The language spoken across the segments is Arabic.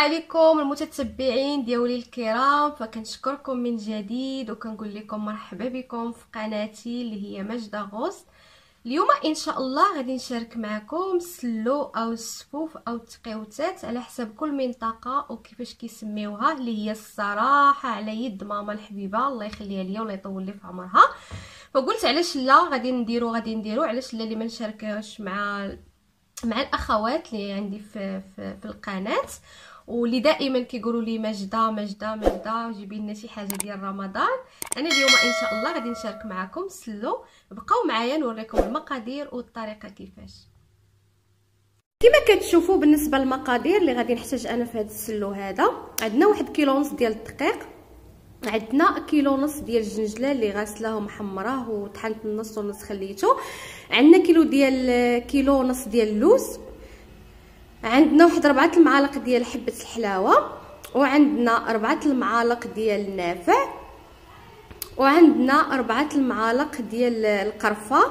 عليكم المتتبعين ديالي الكرام، فكنشكركم من جديد وكنقول لكم مرحبا بكم في قناتي اللي هي ماجدة غوص. اليوم ان شاء الله غادي نشارك معكم السلو او السفوف او التقيوتات على حسب كل منطقه وكيفاش كيسميوها، اللي هي الصراحه على يد ماما الحبيبه الله يخليها ليا ولا يطول لي في عمرها. فقلت علاش لا، غادي نديرو علاش لا اللي ما نشاركهاش مع الاخوات اللي عندي في القناه، واللي دائما كيقولوا لي ماجدة ماجدة ماجدة جيبي لنا شي حاجه ديال رمضان. انا اليوم ان شاء الله غادي نشارك معكم السلو، بقاو معايا نوريكم المقادير والطريقه كيفاش. كما كتشوفوا بالنسبه للمقادير اللي غادي نحتاج انا في هذا السلو هذا، عندنا 1 كيلو ونص ديال الدقيق، عندنا كيلو ونص ديال الجنجله اللي غاسلاه ومحمراه وطحنت النص ونص خليته، عندنا كيلو ونص ديال اللوز، عندنا واحد 4 المعالق ديال حبه الحلاوه، وعندنا 4 المعالق ديال النافع، وعندنا 4 المعالق ديال القرفه،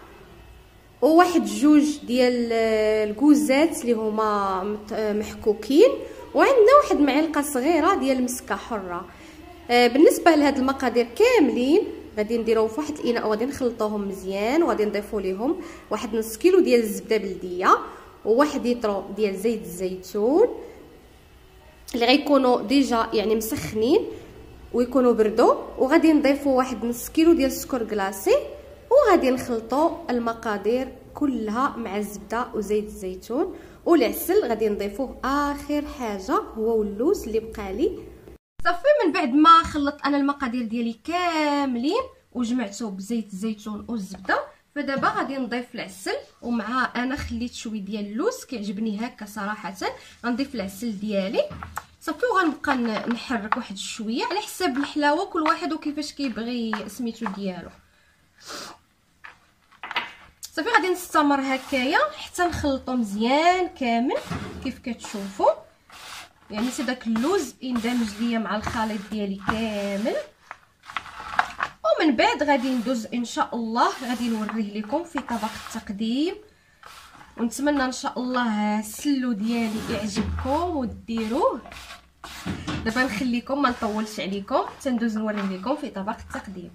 وواحد 2 ديال الكوزات اللي هما محكوكين، وعندنا واحد معلقه صغيره ديال المسكه حره. بالنسبه لهاد المقادير كاملين غادي نديروهم في واحد الاناء وغادي نخلطوهم مزيان، وغادي نضيفوا ليهم واحد نص كيلو ديال الزبده بلديه، وواحد لتر ديال زيت الزيتون اللي غيكونوا ديجا يعني مسخنين ويكونوا بردوا، وغادي نضيفوا واحد نص كيلو ديال السكر كلاصي، وغادي نخلطوا المقادير كلها مع الزبده وزيت الزيتون والعسل. غادي نضيفوه اخر حاجه هو اللوز اللي بقى لي صافي. من بعد ما خلطت انا المقادير ديالي كاملين وجمعته بزيت الزيتون والزبده، فدابا غادي نضيف العسل، ومع انا خليت شويه ديال اللوز كيعجبني هكا صراحه، غنضيف العسل ديالي صافي، وغنبقى نحرك واحد شويه على حساب الحلاوه كل واحد وكيفاش كيبغي سميتو ديالو. صافي غادي نستمر هكايا حتى نخلطو مزيان كامل كيف كتشوفوا، يعني حتى داك اللوز يندمج ليا مع الخليط ديالي كامل. ومن بعد غادي ندوز ان شاء الله غادي نوريه لكم في طبق التقديم، ونتمنى ان شاء الله السلو ديالي يعجبكم وديروه. دابا نخليكم ما نطولش عليكم تندوز نوريه لكم في طبق التقديم.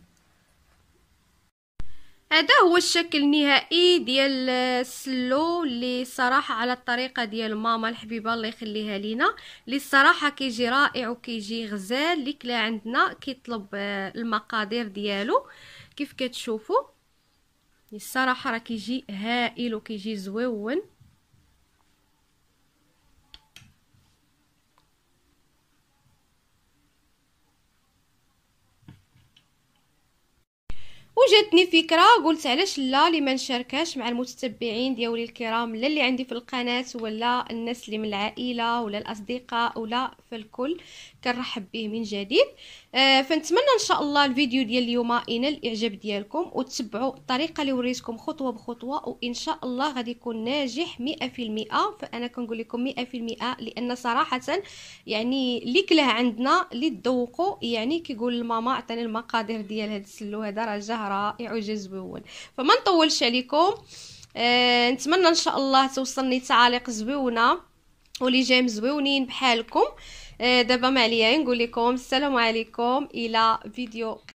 هذا هو الشكل النهائي ديال السلو اللي صراحه على الطريقه ديال ماما الحبيبه الله يخليها لينا، اللي الصراحه كيجي رائع وكيجي غزال. اللي كلا عندنا كيطلب المقادير ديالو كيف كتشوفوا، الصراحه راه كيجي هائل وكيجي زويون. وجاتني فكره قلت علاش لا لي ما نشاركهاش مع المتتبعين ديالي الكرام، لا اللي عندي في القناه ولا الناس اللي من العائله ولا الاصدقاء ولا في الكل، كنرحب به من جديد. فنتمنى ان شاء الله الفيديو ديال اليوم ينال الاعجاب ديالكم وتتبعوا الطريقه اللي وريتكم خطوه بخطوه، وان شاء الله غادي يكون ناجح 100%. فانا كنقول لكم 100% لان صراحه يعني اللي كلاه عندنا اللي تذوقوا يعني كيقول لماما عطيني المقادير ديال هذا السلو هذا، راه جا رائع وجا زويون. فما نطولش عليكم، نتمنى ان شاء الله توصلني تعاليق زويونه واللي جاي مزويونين بحالكم. دابا ما عليا نقول لكم السلام عليكم الى فيديو